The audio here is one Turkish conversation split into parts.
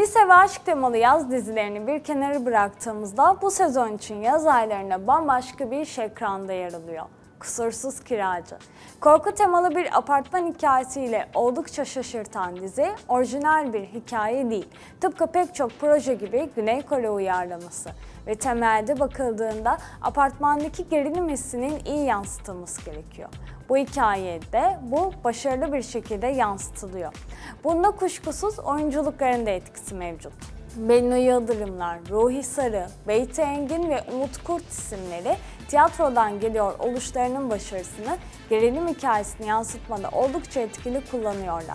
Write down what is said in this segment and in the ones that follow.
Lise ve aşk temalı yaz dizilerini bir kenara bıraktığımızda bu sezon için yaz aylarına bambaşka bir iş ekranda yer alıyor. Kusursuz Kiracı. Korku temalı bir apartman hikayesiyle oldukça şaşırtan dizi, orijinal bir hikaye değil. Tıpkı pek çok proje gibi Güney Kore uyarlaması ve temelde bakıldığında apartmandaki gerilim hissinin iyi yansıtılması gerekiyor. Bu hikayede bu başarılı bir şekilde yansıtılıyor. Bunda kuşkusuz oyunculukların da etkisi mevcut. Bennu Yıldırımlar, Ruhi Sarı, Beyti Engin ve Umut Kurt isimleri tiyatrodan geliyor oluşlarının başarısını gerilim hikayesini yansıtmada oldukça etkili kullanıyorlar.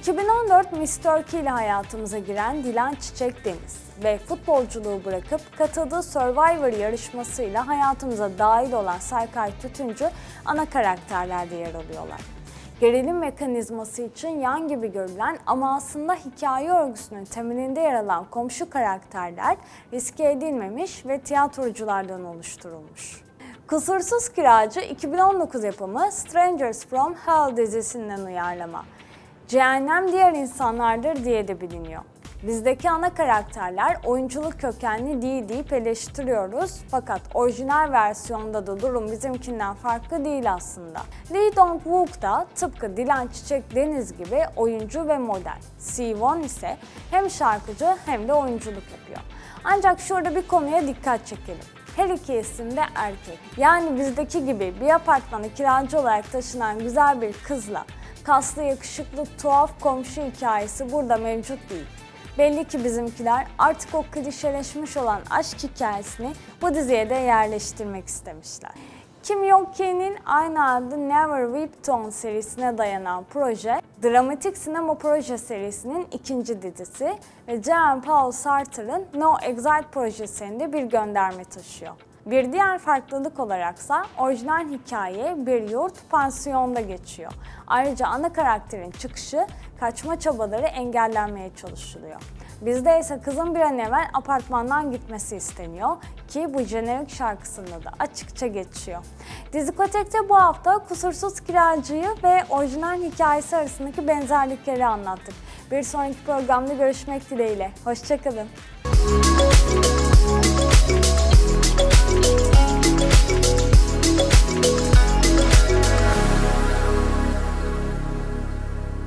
2014 Miss Turkey ile hayatımıza giren Dilan Çiçek Deniz ve futbolculuğu bırakıp katıldığı Survivor yarışmasıyla hayatımıza dahil olan Serkay Tütüncü ana karakterlerde yer alıyorlar. Gerilim mekanizması için yan gibi görülen ama aslında hikaye örgüsünün temelinde yer alan komşu karakterler riske edilmemiş ve tiyatroculardan oluşturulmuş. Kusursuz Kiracı 2019 yapımı Strangers from Hell dizisinden uyarlama. Cehennem diğer insanlardır diye de biliniyor. Bizdeki ana karakterler oyunculuk kökenli değil deyip eleştiriyoruz fakat orijinal versiyonda da durum bizimkinden farklı değil aslında. Lee Dong-wook da tıpkı Dilan Çiçek Deniz gibi oyuncu ve model. Si-won ise hem şarkıcı hem de oyunculuk yapıyor. Ancak şurada bir konuya dikkat çekelim. Her iki isim de erkek. Yani bizdeki gibi bir apartmana kiracı olarak taşınan güzel bir kızla kaslı, yakışıklı, tuhaf komşu hikayesi burada mevcut değil. Belli ki bizimkiler artık o klişeleşmiş olan aşk hikayesini bu diziye de yerleştirmek istemişler. Kim Yok-ki'nin aynı adlı Never Wept On serisine dayanan proje, dramatik sinema proje serisinin ikinci dizisi ve Jean-Paul Sartre'ın No Exile projesinde bir gönderme taşıyor. Bir diğer farklılık olaraksa orijinal hikaye bir yurt pansiyonda geçiyor. Ayrıca ana karakterin çıkışı, kaçma çabaları engellenmeye çalışılıyor. Bizde ise kızın bir an evvel apartmandan gitmesi isteniyor ki bu jenerik şarkısında da açıkça geçiyor. Dizikotek'te bu hafta Kusursuz Kiracı'yı ve orijinal hikayesi arasındaki benzerlikleri anlattık. Bir sonraki programda görüşmek dileğiyle. Hoşça kalın.